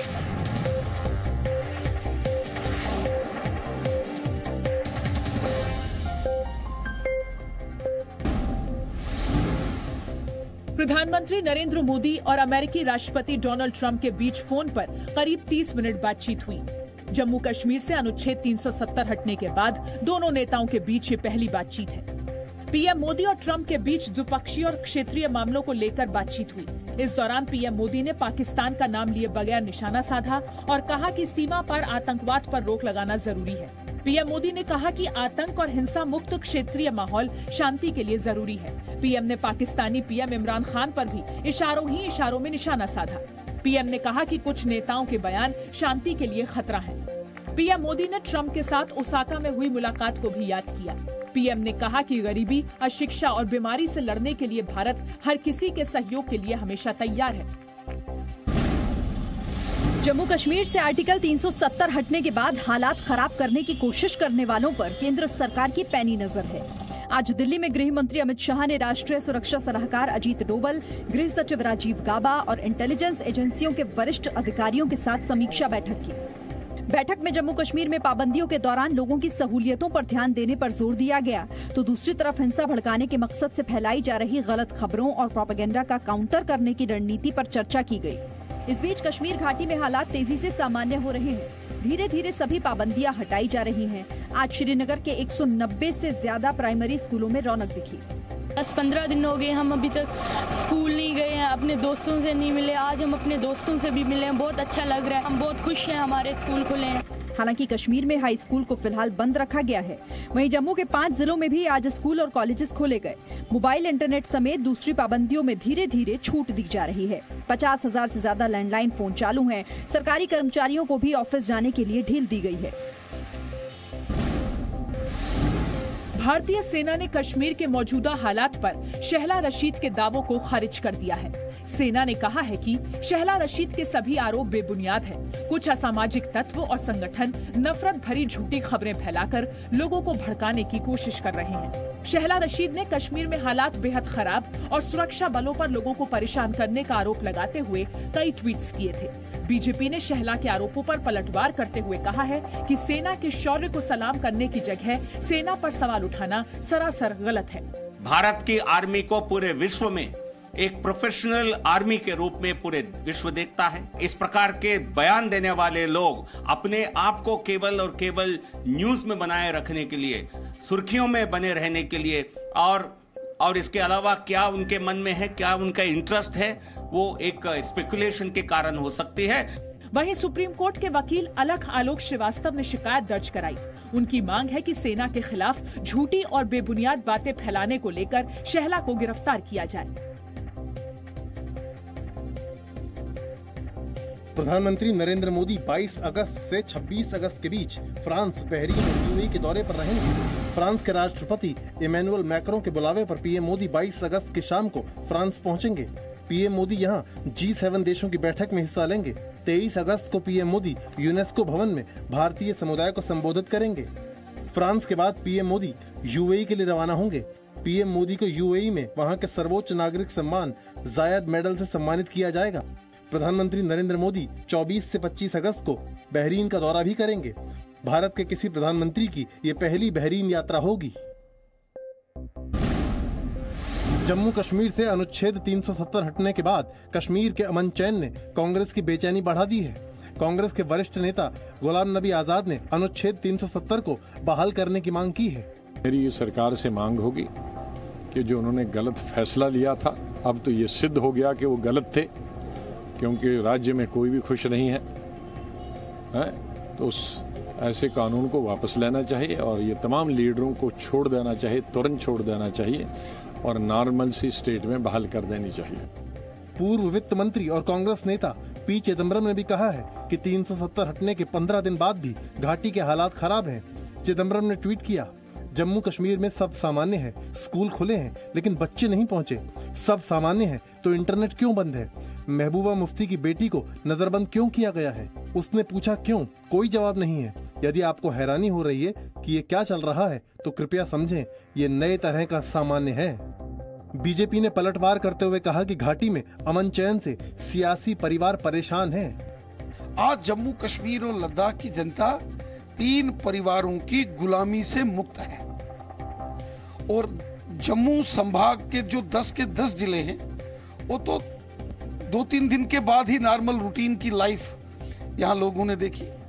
प्रधानमंत्री नरेंद्र मोदी और अमेरिकी राष्ट्रपति डोनाल्ड ट्रंप के बीच फोन पर करीब 30 मिनट बातचीत हुई। जम्मू कश्मीर से अनुच्छेद 370 हटने के बाद दोनों नेताओं के बीच ये पहली बातचीत है। पीएम मोदी और ट्रंप के बीच द्विपक्षीय और क्षेत्रीय मामलों को लेकर बातचीत हुई। इस दौरान पीएम मोदी ने पाकिस्तान का नाम लिए बगैर निशाना साधा और कहा कि सीमा पर आतंकवाद पर रोक लगाना जरूरी है। पीएम मोदी ने कहा कि आतंक और हिंसा मुक्त क्षेत्रीय माहौल शांति के लिए जरूरी है। पीएम ने पाकिस्तानी पीएम इमरान खान पर भी इशारों में निशाना साधा। पीएम ने कहा कि कुछ नेताओं के बयान शांति के लिए खतरा है। पीएम मोदी ने ट्रंप के साथ ओसाका में हुई मुलाकात को भी याद किया। पीएम ने कहा कि गरीबी, अशिक्षा और बीमारी से लड़ने के लिए भारत हर किसी के सहयोग के लिए हमेशा तैयार है। जम्मू कश्मीर से आर्टिकल 370 हटने के बाद हालात खराब करने की कोशिश करने वालों पर केंद्र सरकार की पैनी नजर है। आज दिल्ली में गृह मंत्री अमित शाह ने राष्ट्रीय सुरक्षा सलाहकार अजीत डोभाल, गृह सचिव राजीव गाबा और इंटेलिजेंस एजेंसियों के वरिष्ठ अधिकारियों के साथ समीक्षा बैठक की। बैठक में जम्मू कश्मीर में पाबंदियों के दौरान लोगों की सहूलियतों पर ध्यान देने पर जोर दिया गया, तो दूसरी तरफ हिंसा भड़काने के मकसद से फैलाई जा रही गलत खबरों और प्रोपेगेंडा का काउंटर करने की रणनीति पर चर्चा की गई। इस बीच कश्मीर घाटी में हालात तेजी से सामान्य हो रहे हैं। धीरे धीरे सभी पाबंदियां हटाई जा रही हैं। आज श्रीनगर के 190 से ज्यादा प्राइमरी स्कूलों में रौनक दिखी। 10-15 दिन हो गए हम अभी तक स्कूल नहीं गए हैं, अपने दोस्तों से नहीं मिले। आज हम अपने दोस्तों से भी मिले हैं, बहुत अच्छा लग रहा है। हम बहुत खुश हैं, हमारे स्कूल खुले हैं। हालांकि कश्मीर में हाई स्कूल को फिलहाल बंद रखा गया है। वहीं जम्मू के 5 जिलों में भी आज स्कूल और कॉलेजेस खोले गए। मोबाइल इंटरनेट समेत दूसरी पाबंदियों में धीरे धीरे छूट दी जा रही है। 50,000 से ज्यादा लैंडलाइन फोन चालू हैं। सरकारी कर्मचारियों को भी ऑफिस जाने के लिए ढील दी गई है। भारतीय सेना ने कश्मीर के मौजूदा हालात पर शहला रशीद के दावों को खारिज कर दिया है। सेना ने कहा है कि शहला रशीद के सभी आरोप बेबुनियाद हैं। कुछ असामाजिक तत्व और संगठन नफरत भरी झूठी खबरें फैलाकर लोगों को भड़काने की कोशिश कर रहे हैं। शहला रशीद ने कश्मीर में हालात बेहद खराब और सुरक्षा बलों पर लोगों को परेशान करने का आरोप लगाते हुए कई ट्वीट्स किए थे। बीजेपी ने शहला के आरोपों पर पलटवार करते हुए कहा है कि सेना के शौर्य को सलाम करने की जगह सेना पर सवाल उठाना सरासर गलत है। भारत की आर्मी को पूरे विश्व में एक प्रोफेशनल आर्मी के रूप में पूरे विश्व देखता है। इस प्रकार के बयान देने वाले लोग अपने आप को केवल और केवल न्यूज में बनाए रखने के लिए, सुर्खियों में बने रहने के लिए और इसके अलावा क्या उनके मन में है, क्या उनका इंटरेस्ट है, वो एक स्पेकुलेशन के कारण हो सकती है। वहीं सुप्रीम कोर्ट के वकील अलख आलोक श्रीवास्तव ने शिकायत दर्ज कराई। उनकी मांग है कि सेना के खिलाफ झूठी और बेबुनियाद बातें फैलाने को लेकर शहला को गिरफ्तार किया जाए। प्रधानमंत्री नरेंद्र मोदी 22 अगस्त से 26 अगस्त के बीच फ्रांस, बहरीन और यूएई के दौरे पर रहेंगे। फ्रांस के राष्ट्रपति इमैनुअल मैक्रों के बुलावे पर पीएम मोदी 22 अगस्त की शाम को फ्रांस पहुंचेंगे। पीएम मोदी यहां G7 देशों की बैठक में हिस्सा लेंगे। 23 अगस्त को पीएम मोदी यूनेस्को भवन में भारतीय समुदाय को संबोधित करेंगे। फ्रांस के बाद पीएम मोदी यूएई के लिए रवाना होंगे। पीएम मोदी को यूएई में वहां के सर्वोच्च नागरिक सम्मान जायद मेडल से सम्मानित किया जाएगा। प्रधानमंत्री नरेंद्र मोदी 24 से 25 अगस्त को बहरीन का दौरा भी करेंगे। भारत के किसी प्रधानमंत्री की ये पहली बहरीन यात्रा होगी। जम्मू कश्मीर से अनुच्छेद 370 हटने के बाद कश्मीर के अमन चैन ने कांग्रेस की बेचैनी बढ़ा दी है। कांग्रेस के वरिष्ठ नेता गुलाम नबी आजाद ने अनुच्छेद 370 को बहाल करने की मांग की है। मेरी ये सरकार से मांग होगी कि जो उन्होंने गलत फैसला लिया था, अब तो ये सिद्ध हो गया कि वो गलत थे, क्योंकि राज्य में कोई भी खुश नहीं है, तो उस ऐसे कानून को वापस लेना चाहिए और ये तमाम लीडरों को छोड़ देना चाहिए, तुरंत छोड़ देना चाहिए और नॉर्मल सी स्टेट में बहाल कर देनी चाहिए। पूर्व वित्त मंत्री और कांग्रेस नेता पी चिदम्बरम ने भी कहा है कि 370 हटने के 15 दिन बाद भी घाटी के हालात खराब हैं। चिदम्बरम ने ट्वीट किया, जम्मू कश्मीर में सब सामान्य है, स्कूल खुले हैं लेकिन बच्चे नहीं पहुंचे। सब सामान्य है तो इंटरनेट क्यों बंद है? महबूबा मुफ्ती की बेटी को नजरबंद क्यों किया गया है? उसने पूछा क्यों? कोई जवाब नहीं है। यदि आपको हैरानी हो रही है कि ये क्या चल रहा है तो कृपया समझें, ये नए तरह का सामान्य है। बीजेपी ने पलटवार करते हुए कहा कि घाटी में अमन चैन से सियासी परिवार परेशान है। आज जम्मू कश्मीर और लद्दाख की जनता 3 परिवारों की गुलामी से मुक्त है और जम्मू संभाग के जो 10 के 10 जिले हैं वो तो 2-3 दिन के बाद ही नॉर्मल रूटीन की लाइफ यहां लोगों ने देखी।